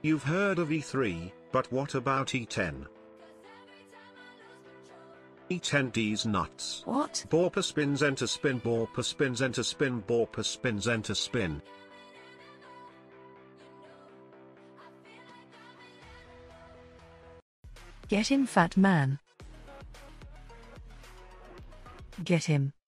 You've heard of E3, but what about E10? E10 D's nuts. What? Borper spins enter spin, borper spins enter spin, borper spins enter spin. Get him, fat man. Get him.